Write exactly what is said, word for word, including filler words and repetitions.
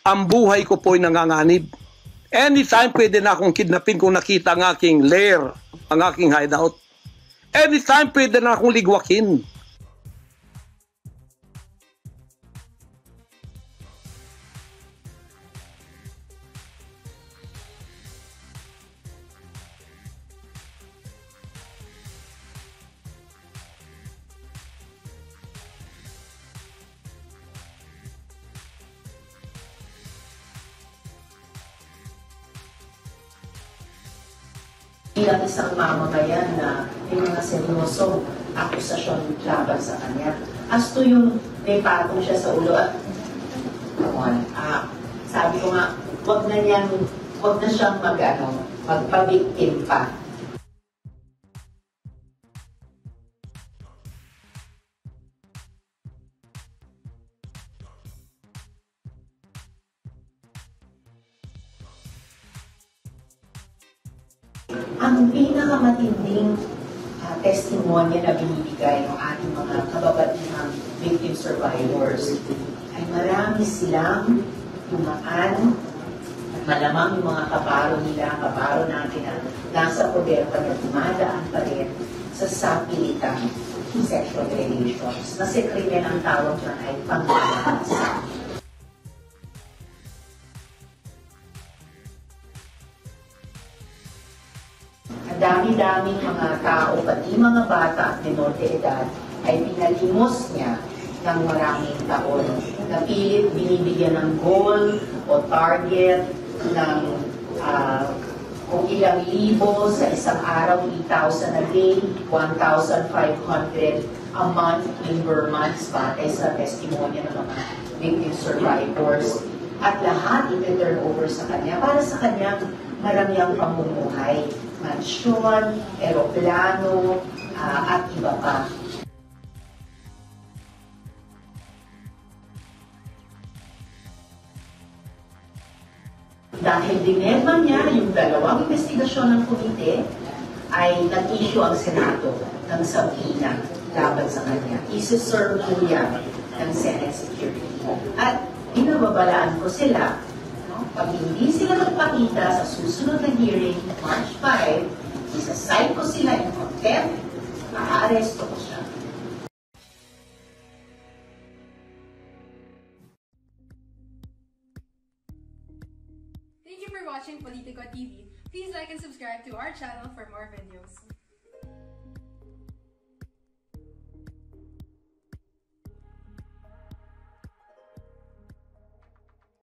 ang buhay ko po'y nanganganib. Anytime pwede na akong kidnapin kung nakita ang aking lair, ang aking hideout. Anytime pwede na akong ligwakin. Bilang isang mamamayan na may mga seryosong akusasyon laban sa kanya. As to yung may patong siya sa ulo at ah, sabi ko nga, wag na niyang, wag na siyang mag, ano, magpavictim pa. Ang pinakamatinding uh, testimonya na binibigay ng ating mga kababatihang victim survivors ay marami silang dumaan, malamang yung mga kabaro nila, kabaro natin na nasa poder pa na dumadaan pa rin sa sapilitang sexual relations. Na si krimen ang tawag dyan ay panglalahas. Dami-daming mga tao, pati mga bata at menor de edad, ay pinalimos niya ng maraming taon. Napilit binibigyan ng goal o target ng uh, kung ilang libo sa isang araw, eight thousand a day, one thousand five hundred a month in months, batay sa testimonya ng mga victim survivors. At lahat iti-turn over sa kanya para sa kanyang maraming pamumuhay. Mansyon, eroplano, uh, at iba pa. Dahil dinerma niya yung dalawang investigasyon ng komite, ay nag-issue ang Senado ng sabina laban sa kanya. Isi-serve po yan ng Senate Security. At binababalaan ko sila, pag hindi sila magpakita sa susunod na hearing, March five, isa-cite ko sila in contempt, aaresto ko siya. Thank you for watching Politiko T V. Please like and subscribe to our channel for more videos.